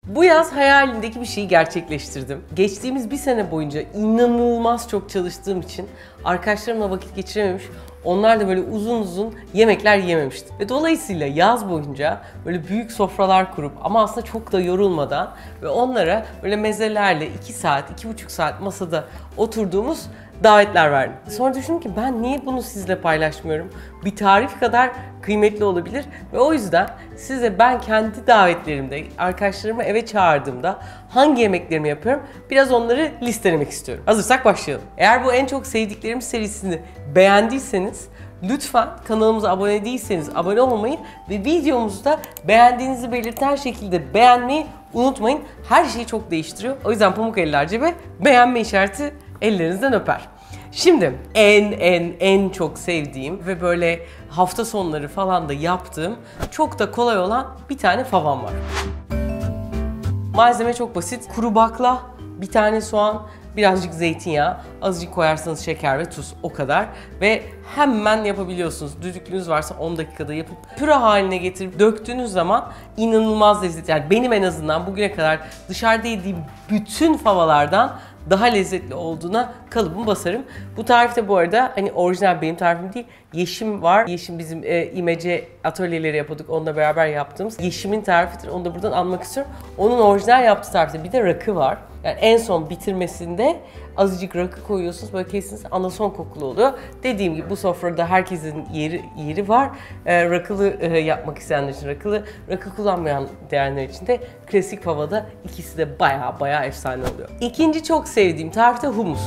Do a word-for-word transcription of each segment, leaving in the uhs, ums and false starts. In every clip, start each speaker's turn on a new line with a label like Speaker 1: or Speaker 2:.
Speaker 1: Bu yaz hayalimdeki bir şeyi gerçekleştirdim. Geçtiğimiz bir sene boyunca inanılmaz çok çalıştığım için arkadaşlarımla vakit geçirememiş, onlar da böyle uzun uzun yemekler yememişti. Ve dolayısıyla yaz boyunca böyle büyük sofralar kurup ama aslında çok da yorulmadan ve onlara böyle mezelerle iki saat, iki buçuk saat masada oturduğumuz davetler verdim. Sonra düşündüm ki ben niye bunu sizle paylaşmıyorum? Bir tarif kadar kıymetli olabilir ve o yüzden size ben kendi davetlerimde, arkadaşlarımı eve çağırdığımda hangi yemeklerimi yapıyorum biraz onları listelemek istiyorum. Hazırsak başlayalım. Eğer bu en çok sevdiklerim serisini beğendiyseniz lütfen kanalımıza abone değilseniz abone olmayı ve videomuzu da beğendiğinizi belirten şekilde beğenmeyi unutmayın. Her şeyi çok değiştiriyor. O yüzden pamuk ellerce ve beğenme işareti ellerinizden öper. Şimdi en en en çok sevdiğim ve böyle hafta sonları falan da yaptığım çok da kolay olan bir tane favam var. Malzeme çok basit. Kuru bakla, bir tane soğan, birazcık zeytinyağı, azıcık koyarsanız şeker ve tuz, o kadar. Ve hemen yapabiliyorsunuz. Düdüklünüz varsa on dakikada yapıp püre haline getirip döktüğünüz zaman inanılmaz lezzetli. Yani benim en azından bugüne kadar dışarıda yediğim bütün favalardan daha lezzetli olduğuna kalıbımı basarım. Bu tarifte bu arada hani orijinal benim tarifim değil, Yeşim var. Yeşim bizim e, imece atölyeleri yapıyorduk, onunla beraber yaptığımız. Yeşim'in tarifidir, onu da buradan almak istiyorum. Onun orijinal yaptığı tarifte bir de rakı var. Yani en son bitirmesinde azıcık rakı koyuyorsunuz, böyle kesin anason kokulu oluyor. Dediğim gibi bu sofrada herkesin yeri yeri var. E, rakılı e, yapmak isteyenler için rakılı, rakı kullanmayan diyenler için de klasik favada ikisi de baya baya efsane oluyor. İkinci çok sevdiğim tarifte humus.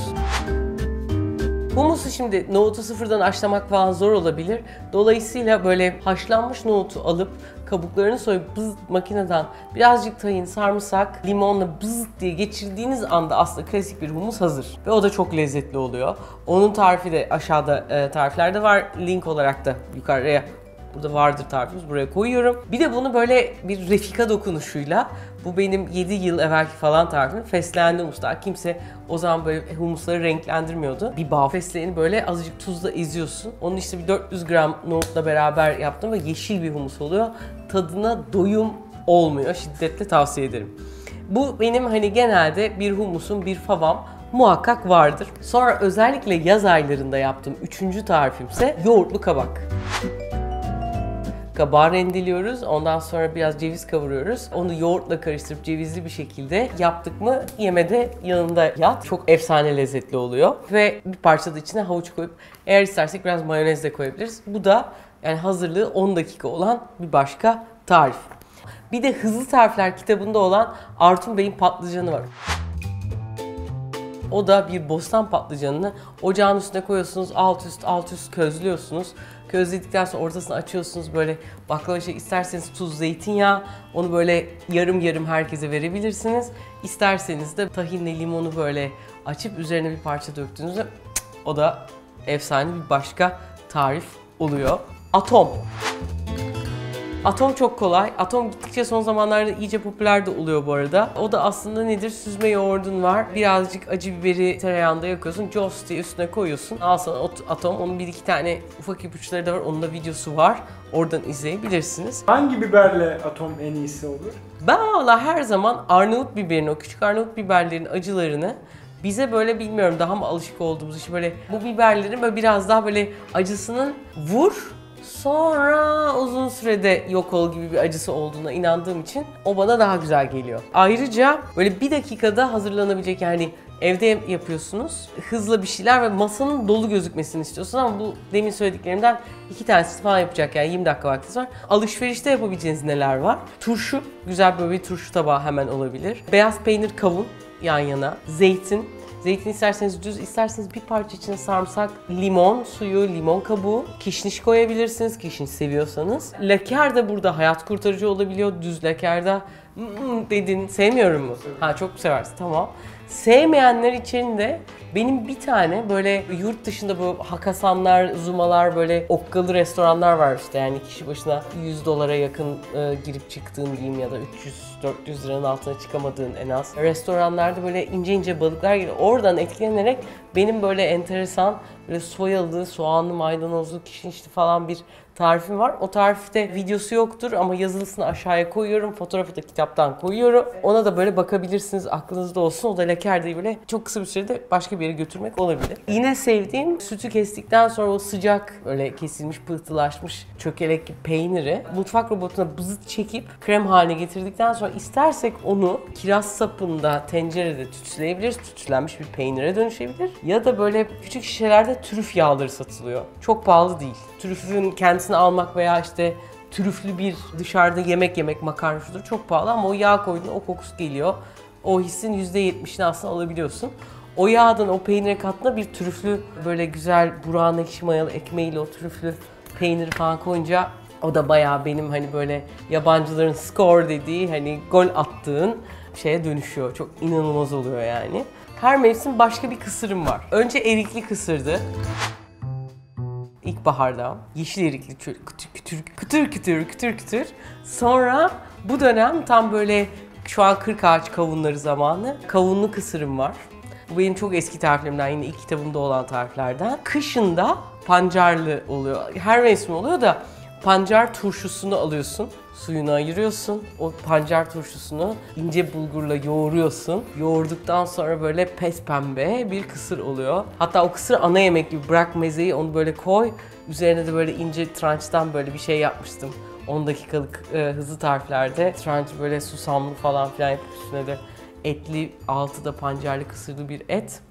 Speaker 1: Humusu şimdi nohutu sıfırdan haşlamak falan zor olabilir. Dolayısıyla böyle haşlanmış nohutu alıp kabuklarını soyup bız makineden birazcık tahin, sarımsak, limonla bız diye geçirdiğiniz anda aslında klasik bir humus hazır. Ve o da çok lezzetli oluyor. Onun tarifi de aşağıda e, tariflerde var. Link olarak da yukarıya, burada vardır tarifimiz, buraya koyuyorum. Bir de bunu böyle bir refika dokunuşuyla, bu benim yedi yıl evvelki falan tarifim, fesleğenli humuslar. Kimse o zaman böyle humusları renklendirmiyordu. Bir bağ fesleğeni böyle azıcık tuzla eziyorsun. Onun işte bir dört yüz gram nohutla beraber yaptım ve yeşil bir humus oluyor. Tadına doyum olmuyor. Şiddetle tavsiye ederim. Bu benim hani genelde bir humusun, bir favam muhakkak vardır. Sonra özellikle yaz aylarında yaptığım üçüncü tarifimse yoğurtlu kabak. Kabağı rendeliyoruz. Ondan sonra biraz ceviz kavuruyoruz. Onu yoğurtla karıştırıp cevizli bir şekilde yaptık mı yemede yanında yat. Çok efsane lezzetli oluyor. Ve bir parça da içine havuç koyup eğer istersek biraz mayonez de koyabiliriz. Bu da yani hazırlığı on dakika olan bir başka tarif. Bir de Hızlı Tarifler kitabında olan Artun Bey'in patlıcanı var. O da bir bostan patlıcanını ocağın üstüne koyuyorsunuz, alt üst alt üst közlüyorsunuz. Közledikten sonra ortasını açıyorsunuz, böyle baklava şey, isterseniz tuz, zeytinyağı, onu böyle yarım yarım herkese verebilirsiniz. İsterseniz de tahinle limonu böyle açıp üzerine bir parça döktüğünüzde o da efsane bir başka tarif oluyor. Atom. Atom çok kolay. Atom gittikçe son zamanlarda iyice popüler de oluyor bu arada. O da aslında nedir? Süzme yoğurdun var. Birazcık acı biberi tereyağında yakıyorsun. Jos diye üstüne koyuyorsun. Al sana atom. Onun bir iki tane ufak ipuçları da var. Onun da videosu var. Oradan izleyebilirsiniz.
Speaker 2: Hangi biberle atom en iyisi olur?
Speaker 1: Ben valla her zaman Arnavut biberin, o küçük Arnavut biberlerin acılarını bize böyle bilmiyorum daha mı alışık olduğumuz için böyle bu biberlerin böyle biraz daha böyle acısının vur sonra uzun sürede yok ol gibi bir acısı olduğuna inandığım için o bana daha güzel geliyor. Ayrıca böyle bir dakikada hazırlanabilecek, yani evde yapıyorsunuz, hızlı bir şeyler ve masanın dolu gözükmesini istiyorsunuz ama bu demin söylediklerimden iki tanesi falan yapacak, yani yirmi dakika vaktiniz var. Alışverişte yapabileceğiniz neler var? Turşu, güzel böyle bir turşu tabağı hemen olabilir. Beyaz peynir, kavun yan yana, zeytin. Zeytin isterseniz düz, isterseniz bir parça içine sarımsak, limon suyu, limon kabuğu, kişniş koyabilirsiniz, kişniş seviyorsanız. Laker de burada hayat kurtarıcı olabiliyor, düz lakerda. Mm, dedin, sevmiyorum mu? Ha, çok seversin, tamam. Sevmeyenler için de benim bir tane böyle yurt dışında bu hakasanlar, zumalar, böyle okkalı restoranlar var işte, yani kişi başına yüz dolara yakın e, girip çıktığın diyeyim ya da üç yüz dört yüz liranın altına çıkamadığın en az. Restoranlarda böyle ince ince balıklar geliyor. Oradan etkilenerek benim böyle enteresan böyle soyalı, soğanlı, maydanozlu, kişnişli falan bir tarifim var. O tarifte videosu yoktur ama yazılısını aşağıya koyuyorum. Fotoğrafı da kitaptan koyuyorum. Ona da böyle bakabilirsiniz, aklınızda olsun. O da lakerdeyi böyle çok kısa bir sürede başka bir yere götürmek olabilir. Yine sevdiğim, sütü kestikten sonra o sıcak, böyle kesilmiş, pıhtılaşmış çökelek gibi peyniri mutfak robotuna bızıt çekip krem haline getirdikten sonra istersek onu kiraz sapında tencerede tütsüleyebiliriz. Tütsülenmiş bir peynire dönüşebilir. Ya da böyle küçük şişelerde trüf yağları satılıyor. Çok pahalı değil. Trüfün kendisini almak veya işte trüflü bir dışarıda yemek yemek, makarna şudur, çok pahalı ama o yağ koyduğunda o kokusu geliyor. O hissin yüzde yetmişini aslında alabiliyorsun. O yağdan o peynire kattığında bir trüflü böyle güzel burağın ekşi mayalı ekmeğiyle o trüflü peyniri falan koyunca o da bayağı benim hani böyle yabancıların score dediği hani gol attığın şeye dönüşüyor. Çok inanılmaz oluyor yani. Her mevsim başka bir kısırım var. Önce erikli kısırdı. İlkbaharda yeşil erikli kütür kütür kütür kütür kütür kütür. Sonra bu dönem tam böyle şu an kırk ağaç kavunları zamanı. Kavunlu kısırım var. Bu benim çok eski tariflerimden, yine ilk kitabımda olan tariflerden. Kışında pancarlı oluyor. Her mevsim oluyor da pancar turşusunu alıyorsun. Suyunu ayırıyorsun. O pancar turşusunu ince bulgurla yoğuruyorsun. Yoğurduktan sonra böyle pes pembe bir kısır oluyor. Hatta o kısır ana yemek gibi, bırak mezeyi, onu böyle koy. Üzerine de böyle ince trançtan böyle bir şey yapmıştım. on dakikalık e, hızlı tariflerde. Tranç böyle susamlı falan filan yapıp üstüne de etli, altı da pancarlı kısırlı bir et.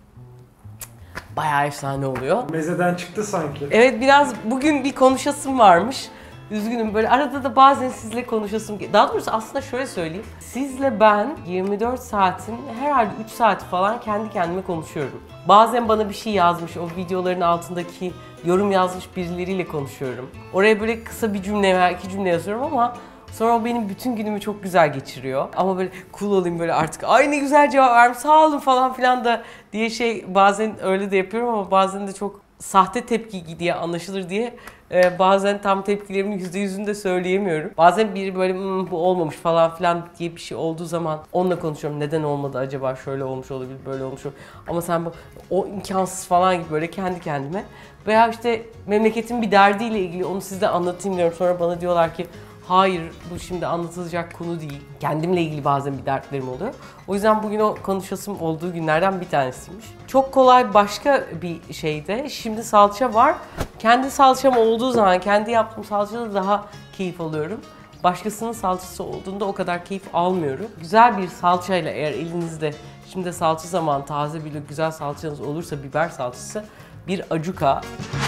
Speaker 1: Bayağı efsane oluyor.
Speaker 2: Mezeden çıktı sanki.
Speaker 1: Evet, biraz bugün bir konuşasım varmış. Üzgünüm, böyle arada da bazen sizle konuşasım. Daha doğrusu aslında şöyle söyleyeyim. Sizle ben yirmi dört saatin herhalde üç saati falan kendi kendime konuşuyorum. Bazen bana bir şey yazmış, o videoların altındaki yorum yazmış birileriyle konuşuyorum. Oraya böyle kısa bir cümle veya iki cümle yazıyorum ama sonra o benim bütün günümü çok güzel geçiriyor. Ama böyle cool olayım, böyle artık ay ne güzel cevap vermiş, sağ olun falan filan da diye şey, bazen öyle de yapıyorum ama bazen de çok sahte tepki diye anlaşılır diye e, bazen tam tepkilerimin yüzde yüzünü de söyleyemiyorum. Bazen biri böyle mmm, bu olmamış falan filan diye bir şey olduğu zaman onunla konuşuyorum. Neden olmadı acaba, şöyle olmuş olabilir, böyle olmuş olabilir. Ama sen bu o imkansız falan gibi böyle kendi kendime. Veya işte memleketin bir derdiyle ilgili onu size anlatayım diyorum. Sonra bana diyorlar ki hayır, bu şimdi anlatılacak konu değil. Kendimle ilgili bazen bir dertlerim oluyor. O yüzden bugün o konuşasım olduğu günlerden bir tanesiymiş. Çok kolay başka bir şeyde. Şimdi salça var. Kendi salçam olduğu zaman, kendi yaptığım salçada daha keyif alıyorum. Başkasının salçası olduğunda o kadar keyif almıyorum. Güzel bir salçayla, eğer elinizde şimdi salça zamanı, taze bir güzel salçanız olursa, biber salçası, bir acuka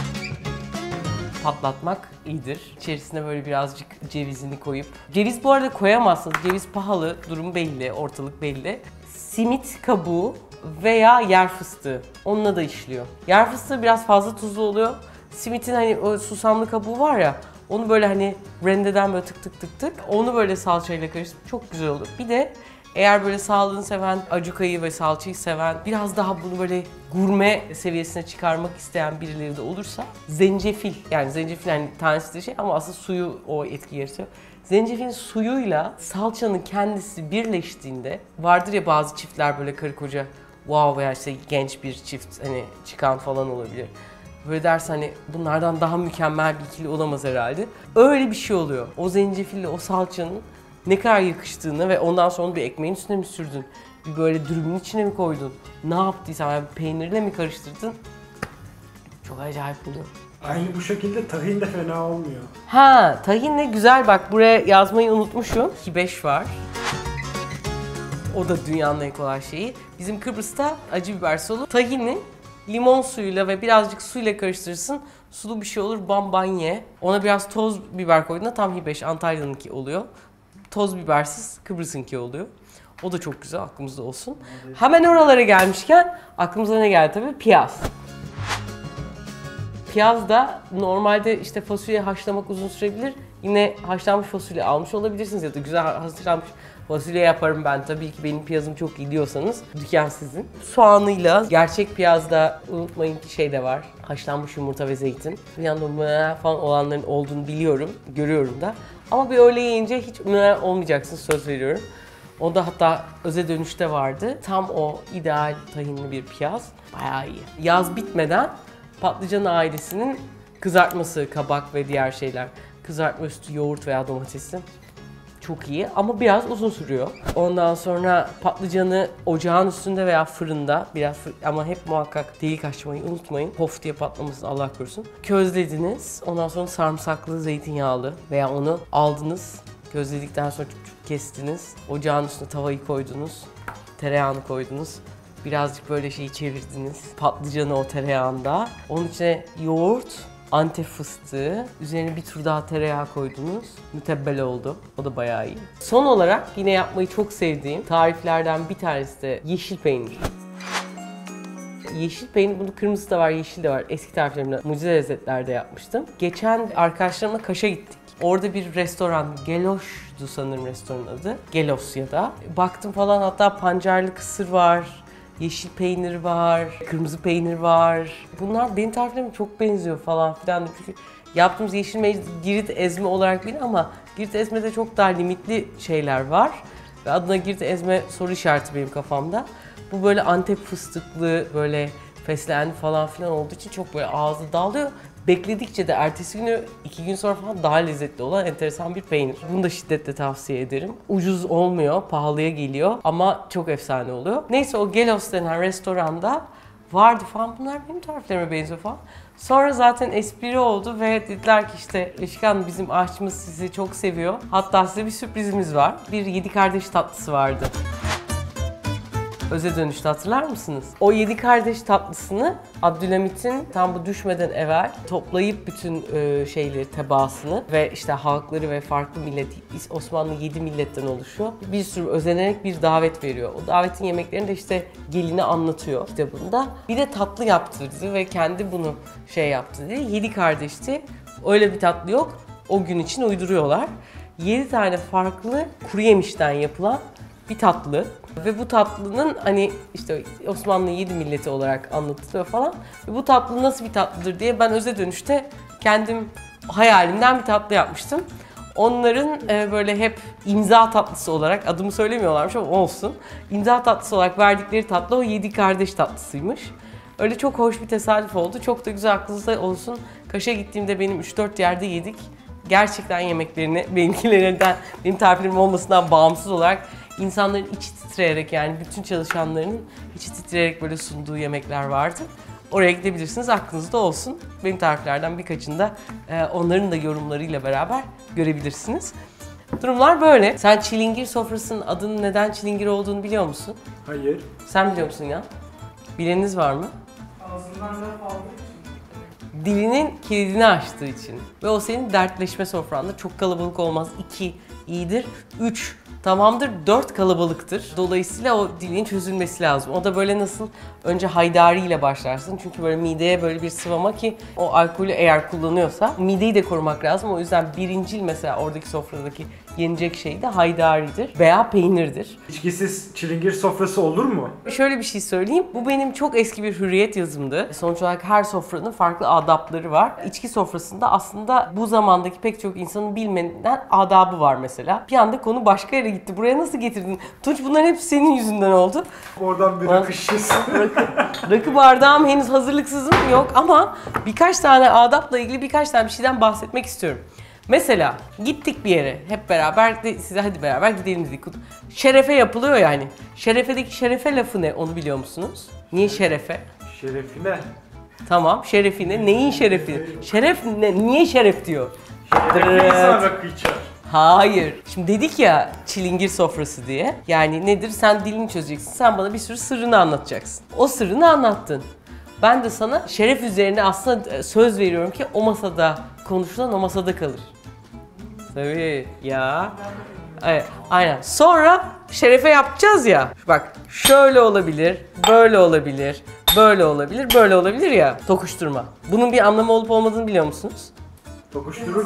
Speaker 1: patlatmak iyidir. İçerisine böyle birazcık cevizini koyup. Ceviz bu arada koyamazsınız. Ceviz pahalı, durum belli, ortalık belli. Simit kabuğu veya yer fıstığı. Onunla da işliyor. Yer fıstığı biraz fazla tuzlu oluyor. Simitin hani o susamlı kabuğu var ya, onu böyle hani rendeden böyle tık tık tık tık, onu böyle salçayla karıştırıp çok güzel olur. Bir de eğer böyle sağlığını seven, acukayı ve salçayı seven, biraz daha bunu böyle gurme seviyesine çıkarmak isteyen birileri de olursa, zencefil, yani zencefil yani tanesi de şey ama aslında suyu o etki yaratıyor. Zencefilin suyuyla salçanın kendisi birleştiğinde, vardır ya bazı çiftler böyle karı koca, wow veya işte genç bir çift hani çıkan falan olabilir. Böyle dersen hani bunlardan daha mükemmel bir ikili olamaz herhalde. Öyle bir şey oluyor. O zencefille o salçanın ne kadar yakıştığını ve ondan sonra bir ekmeğin üstüne mi sürdün? Bir böyle dürümün içine mi koydun? Ne yaptıysan, yani peynirle mi karıştırdın? Çok acayip oluyor.
Speaker 2: Aynı bu şekilde tahin de fena olmuyor.
Speaker 1: Ha, tahin ne güzel, bak buraya yazmayı unutmuşum. Hibeş var. O da dünyanın en kolay şeyi. Bizim Kıbrıs'ta acı biber solu. Tahini limon suyuyla ve birazcık suyla karıştırırsın. Sulu bir şey olur, bambanye. Ona biraz toz biber koyduğunda tam hibeş, Antalya'nınki oluyor. Toz bibersiz Kıbrıs'ınki oluyor. O da çok güzel, aklımızda olsun. Hemen oralara gelmişken aklımıza ne geldi tabii? Piyaz. Piyaz da normalde işte fasulye haşlamak uzun sürebilir. Yine haşlanmış fasulye almış olabilirsiniz ya da güzel haşlanmış fasulye yaparım ben. Tabii ki benim piyazım çok iyi diyorsanız dükkan sizin. Soğanıyla, gerçek piyazda unutmayın ki şey de var. Haşlanmış yumurta ve zeytin. Bir yandan falan olanların olduğunu biliyorum, görüyorum da. Ama bir öğle yiyince hiç olmayacaksınız, söz veriyorum. O da hatta Öze Dönüş'te vardı. Tam o ideal tahinli bir piyaz. Bayağı iyi. Yaz bitmeden patlıcan ailesinin kızartması, kabak ve diğer şeyler. Kızartma üstü yoğurt veya domatesi. Çok iyi ama biraz uzun sürüyor. Ondan sonra patlıcanı ocağın üstünde veya fırında biraz fır ama hep muhakkak delik açmayı unutmayın. Pof diye patlamasın Allah korusun. Közlediniz. Ondan sonra sarımsaklı, zeytinyağlı veya onu aldınız. Közledikten sonra çup çup kestiniz. Ocağın üstüne tavayı koydunuz. Tereyağını koydunuz. Birazcık böyle şeyi çevirdiniz. Patlıcanı o tereyağında. Onun içine yoğurt, Antep fıstığı, üzerine bir tur daha tereyağı koydunuz. Mütebbel oldu. O da bayağı iyi. Son olarak yine yapmayı çok sevdiğim tariflerden bir tanesi de yeşil peynir. Yeşil peynir, bunun kırmızısı da var, yeşil de var. Eski tariflerimde Mucize Lezzetler'de yapmıştım. Geçen arkadaşlarımla Kaş'a gittik. Orada bir restoran, Geloş'du sanırım restoranın adı. Gelos ya da. Baktım falan, hatta pancarlı kısır var. Yeşil peynir var, kırmızı peynir var. Bunlar benim tariflerime çok benziyor falan filan. Çünkü yaptığımız yeşil peynir Girit ezme olarak bilinir ama Girit ezmede çok daha limitli şeyler var. Ve adına Girit ezme soru işareti benim kafamda. Bu böyle Antep fıstıklı, böyle fesleğenli falan filan olduğu için çok böyle ağzı dağılıyor. Bekledikçe de ertesi günü, iki gün sonra falan daha lezzetli olan enteresan bir peynir. Bunu da şiddetle tavsiye ederim. Ucuz olmuyor, pahalıya geliyor ama çok efsane oluyor. Neyse, o Gelos denen restoranda vardı falan. Bunlar benim tariflerime benziyor falan. Sonra zaten espri oldu ve dediler ki işte Işık, bizim aşçımız sizi çok seviyor. Hatta size bir sürprizimiz var. Bir yedi kardeş tatlısı vardı. Öze dönüşte hatırlar mısınız? O yedi kardeş tatlısını Abdülhamit'in tam bu düşmeden evvel toplayıp bütün e, şeyleri, tebaasını ve işte halkları ve farklı millet, Osmanlı yedi milletten oluşuyor. Bir sürü özenerek bir davet veriyor. O davetin yemeklerini de işte gelini anlatıyor kitabında. Bir de tatlı yaptırdı ve kendi bunu şey yaptı diye. Yedi kardeşti. Öyle bir tatlı yok. O gün için uyduruyorlar. Yedi tane farklı kuru yemişten yapılan bir tatlı. Ve bu tatlının hani işte Osmanlı yedi milleti olarak anlatılıyor falan. Ve bu tatlı nasıl bir tatlıdır diye ben öze dönüşte kendim hayalimden bir tatlı yapmıştım. Onların e, böyle hep imza tatlısı olarak, adımı söylemiyorlarmış ama olsun. İmza tatlısı olarak verdikleri tatlı o yedi kardeş tatlısıymış. Öyle çok hoş bir tesadüf oldu. Çok da güzel, aklınızda olsun. Kaş'a gittiğimde benim üç dört yerde yedik. Gerçekten yemeklerini benimkilerinden, benim tariflerim olmasından bağımsız olarak İnsanların içi titreyerek, yani bütün çalışanlarının içi titreyerek böyle sunduğu yemekler vardı. Oraya gidebilirsiniz, aklınızda olsun. Benim tariflerden birkaçını da e, onların da yorumlarıyla beraber görebilirsiniz. Durumlar böyle. Sen çilingir sofrasının adının neden çilingir olduğunu biliyor musun?
Speaker 2: Hayır.
Speaker 1: Sen biliyor musun ya? Bileniniz var mı?
Speaker 2: Ağzından laf aldığı için.
Speaker 1: Dilinin kilidini açtığı için. Ve o senin dertleşme sofranda çok kalabalık olmaz. İki iyidir. Üç tamamdır, dört kalabalıktır. Dolayısıyla o dilin çözülmesi lazım. O da böyle nasıl önce haydari ile başlarsın. Çünkü böyle mideye böyle bir sıvama ki o alkolü eğer kullanıyorsa mideyi de korumak lazım. O yüzden birincil mesela oradaki sofradaki yenecek şey de haydaridir veya peynirdir.
Speaker 2: İçkisiz çilingir sofrası olur mu?
Speaker 1: Şöyle bir şey söyleyeyim. Bu benim çok eski bir hürriyet yazımdı. Sonuç olarak her sofranın farklı adapları var. İçki sofrasında aslında bu zamandaki pek çok insanın bilmeden adabı var mesela. Bir anda konu başka yere gitti. Buraya nasıl getirdin? Tunç, bunların hepsi senin yüzünden oldu.
Speaker 2: Oradan bir rakı şişesi.
Speaker 1: Rakı, rakı bardağım henüz hazırlıksızım yok ama birkaç tane adapla ilgili birkaç tane bir şeyden bahsetmek istiyorum. Mesela gittik bir yere hep beraber, de size hadi beraber gidelim dedik. Şerefe yapılıyor yani. Şerefedeki şerefe lafı ne, onu biliyor musunuz? Niye şerefe?
Speaker 2: Şerefine.
Speaker 1: Tamam, şerefine. Neyin şerefi? Şeref ne? Niye şeref diyor?
Speaker 2: Şerefli insan rakı içer.
Speaker 1: Hayır. Şimdi dedik ya çilingir sofrası diye. Yani nedir? Sen dilini çözeceksin. Sen bana bir sürü sırrını anlatacaksın. O sırrını anlattın. Ben de sana şeref üzerine aslında söz veriyorum ki o masada konuşulan o masada kalır. Tabii ya. Evet, aynen. Sonra şerefe yapacağız ya. Bak şöyle olabilir, böyle olabilir, böyle olabilir, böyle olabilir ya. Tokuşturma. Bunun bir anlamı olup olmadığını biliyor musunuz?
Speaker 2: Tokuşturur.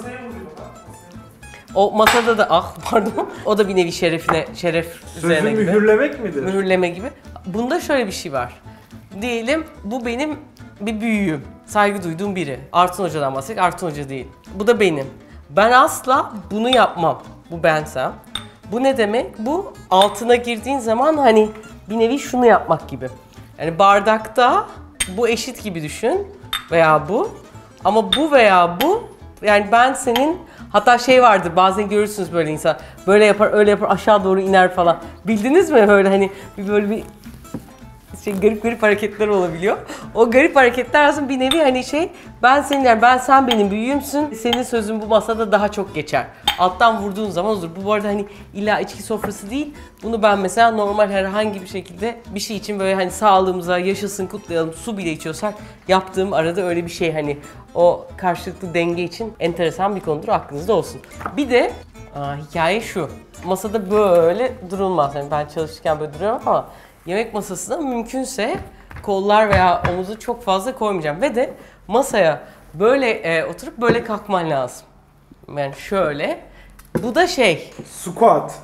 Speaker 1: O masada da ah pardon. O da bir nevi şerefine, şeref üzerine
Speaker 2: Sözü
Speaker 1: gibi.
Speaker 2: mühürlemek midir?
Speaker 1: Mühürleme gibi. Bunda şöyle bir şey var. Diyelim bu benim bir büyüğüm. Saygı duyduğum biri. Artun Hoca'dan bahsedecek. Artun Hoca değil. Bu da benim. Ben asla bunu yapmam. Bu bensem. Bu ne demek? Bu altına girdiğin zaman hani bir nevi şunu yapmak gibi. Yani bardakta bu eşit gibi düşün. veya bu. Ama bu veya bu, yani ben senin, hatta şey vardır bazen görürsünüz böyle insan böyle yapar öyle yapar aşağı doğru iner falan. Bildiniz mi böyle hani bir böyle bir şey garip garip hareketler olabiliyor. O garip hareketler aslında bir nevi hani şey ben senin yani ben sen benim büyüğümsün. Senin sözün bu masada daha çok geçer. Alttan vurduğun zaman olur. Bu bu arada hani illa içki sofrası değil. Bunu ben mesela normal herhangi bir şekilde bir şey için böyle hani sağlığımıza yaşasın kutlayalım su bile içiyorsak yaptığım arada öyle bir şey hani o karşılıklı denge için enteresan bir konudur aklınızda olsun. Bir de aa, hikaye şu. Masada böyle durulmaz. Yani ben çalışırken böyle duruyorum ama yemek masasına mümkünse kollar veya omuzu çok fazla koymayacağım. Ve de masaya böyle e, oturup böyle kalkman lazım. Yani şöyle. Bu da şey.
Speaker 2: Squat.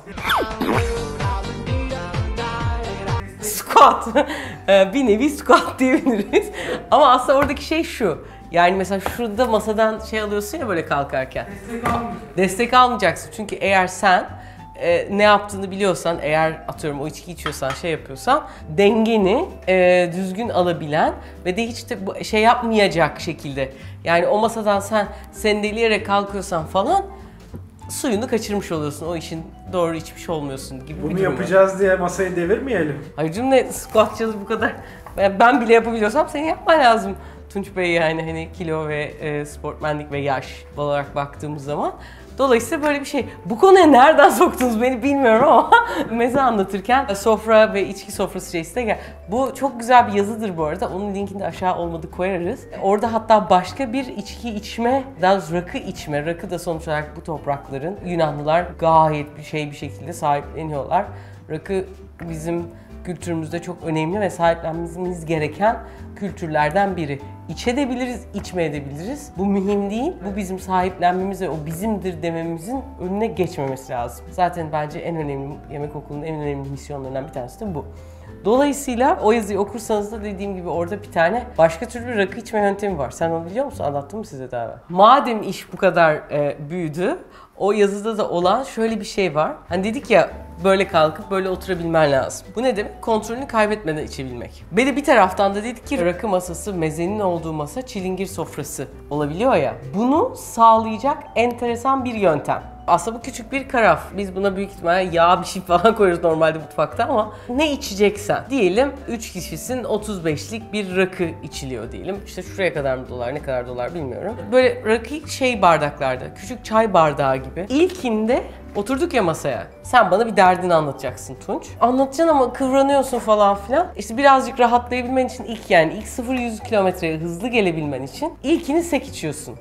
Speaker 1: Squat. Bir nevi squat diyebiliriz. Ama aslında oradaki şey şu. Yani mesela şurada masadan şey alıyorsun ya böyle kalkarken.
Speaker 2: Destek almayacağım.
Speaker 1: Destek almayacaksın. Çünkü eğer sen e, ne yaptığını biliyorsan, eğer atıyorum o içki içiyorsan, şey yapıyorsan dengeni e, düzgün alabilen ve de hiç de bu, şey yapmayacak şekilde. Yani o masadan sen sendeleyerek kalkıyorsan falan suyunu kaçırmış oluyorsun. O işin doğru içmiş olmuyorsun gibi bir
Speaker 2: Bunu
Speaker 1: durum var.
Speaker 2: yapacağız diye masayı devirmeyelim.
Speaker 1: Hayır canım ne squatçılık bu kadar. Ben, ben bile yapabiliyorsam senin yapman lazım. Tunç Bey yani hani kilo ve e, sportmenlik ve yaş olarak baktığımız zaman. Dolayısıyla böyle bir şey. Bu konuya nereden soktunuz beni bilmiyorum ama meze anlatırken sofra ve içki sofrası şeysi de gel. Bu çok güzel bir yazıdır bu arada. Onun linkini de aşağı olmadı koyarız. Orada hatta başka bir içki içme, daha doğrusu rakı içme. Rakı da sonuç olarak bu toprakların Yunanlılar gayet bir şey bir şekilde sahipleniyorlar. Rakı bizim kültürümüzde çok önemli ve sahiplenmemiz gereken kültürlerden biri. İçebiliriz, içmeyebiliriz. Bu mühim değil. Bu bizim sahiplenmemiz ve o bizimdir dememizin önüne geçmemesi lazım. Zaten bence en önemli yemek okulunun en önemli misyonlarından bir tanesi de bu. Dolayısıyla o yazıyı okursanız da dediğim gibi orada bir tane başka türlü bir rakı içme yöntemi var. Sen onu biliyor musun? Anlattım mı size daha evvel? Madem iş bu kadar e, büyüdü, o yazıda da olan şöyle bir şey var. Hani dedik ya böyle kalkıp böyle oturabilmen lazım. Bu ne demek? Kontrolünü kaybetmeden içebilmek. Ve de bir taraftan da dedik ki rakı masası, mezenin olduğu masa çilingir sofrası olabiliyor ya. Bunu sağlayacak enteresan bir yöntem. Aslında bu küçük bir karaf. Biz buna büyük ihtimalle yağ bir şey falan koyuyoruz normalde mutfakta ama ne içeceksen. Diyelim üç kişisin otuz beşlik bir rakı içiliyor diyelim. İşte şuraya kadar mı dolar, ne kadar dolar bilmiyorum. Böyle rakı şey bardaklarda, küçük çay bardağı gibi. İlkinde oturduk ya masaya. Sen bana bir derdini anlatacaksın Tunç. Anlatacaksın ama kıvranıyorsun falan filan. İşte birazcık rahatlayabilmen için ilk yani ilk sıfır yüz kilometreye hızlı gelebilmen için ilkini sek içiyorsun.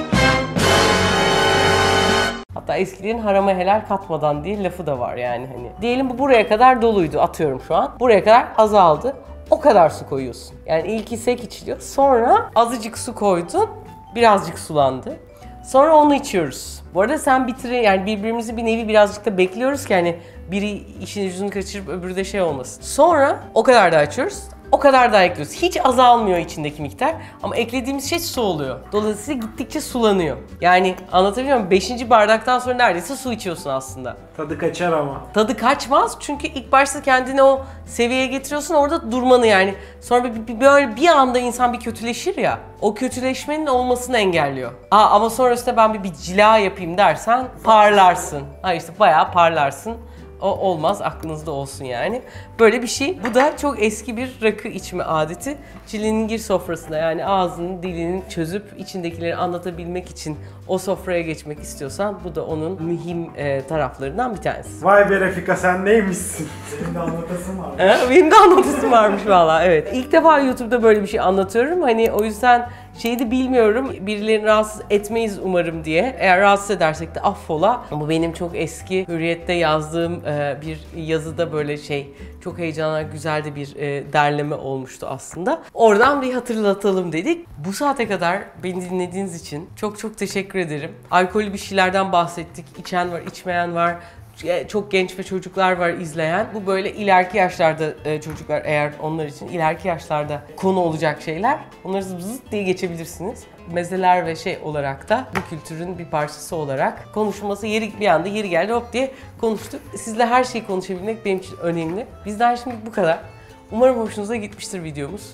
Speaker 1: Hatta eskilerin harama helal katmadan diye lafı da var yani hani. Diyelim bu buraya kadar doluydu atıyorum şu an. Buraya kadar azaldı. O kadar su koyuyorsun. Yani ilki sek içiliyor. Sonra azıcık su koydun. Birazcık sulandı. Sonra onu içiyoruz. Bu arada sen bitir yani birbirimizi bir nevi birazcık da bekliyoruz ki hani biri işin yüzünü kaçırıp öbürü de şey olmasın. Sonra o kadar daha açıyoruz. O kadar daha ekliyoruz. Hiç azalmıyor içindeki miktar ama eklediğimiz şey su oluyor. Dolayısıyla gittikçe sulanıyor. Yani anlatabiliyor muyum? Beşinci bardaktan sonra neredeyse su içiyorsun aslında.
Speaker 2: Tadı kaçar ama.
Speaker 1: Tadı kaçmaz çünkü ilk başta kendini o seviyeye getiriyorsun orada durmanı yani. Sonra bir, bir, böyle bir anda insan bir kötüleşir ya. O kötüleşmenin olmasını engelliyor. Aa, ama sonrasında ben bir, bir cila yapayım dersen parlarsın. Ha işte bayağı parlarsın. O olmaz, aklınızda olsun yani. Böyle bir şey. Bu da çok eski bir rakı içme adeti. Çilingir sofrasında yani ağzının dilinin çözüp içindekileri anlatabilmek için o sofraya geçmek istiyorsan bu da onun mühim e, taraflarından bir tanesi.
Speaker 2: Vay be Refika sen neymişsin? Senin de anlatasın var.
Speaker 1: Ee, benim de anlatısım varmış valla evet. İlk defa YouTube'da böyle bir şey anlatıyorum. Hani o yüzden şeyi de bilmiyorum. Birilerini rahatsız etmeyiz umarım diye. Eğer rahatsız edersek de affola. Bu benim çok eski Hürriyet'te yazdığım e, bir yazıda böyle şey çok heyecanlı, güzel de bir e, derleme olmuştu aslında. Oradan bir hatırlatalım dedik. Bu saate kadar beni dinlediğiniz için çok çok teşekkür ederim. Alkollü bir şeylerden bahsettik. İçen var, içmeyen var. Çok genç ve çocuklar var izleyen. Bu böyle ileriki yaşlarda çocuklar eğer onlar için ileriki yaşlarda konu olacak şeyler. Onları zıp zıp diye geçebilirsiniz. Mezeler ve şey olarak da bu kültürün bir parçası olarak konuşulması yeri bir anda yeri geldi hop diye konuştuk. Sizle her şeyi konuşabilmek benim için önemli. Bizden şimdi bu kadar. Umarım hoşunuza gitmiştir videomuz.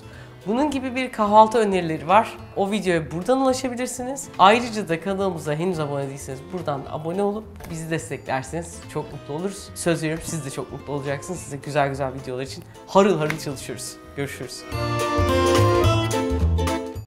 Speaker 1: Bunun gibi bir kahvaltı önerileri var. O videoya buradan ulaşabilirsiniz. Ayrıca da kanalımıza henüz abone değilseniz buradan da abone olup bizi desteklerseniz çok mutlu oluruz. Söz veriyorum siz de çok mutlu olacaksınız. Size güzel güzel videolar için harıl harıl çalışıyoruz. Görüşürüz.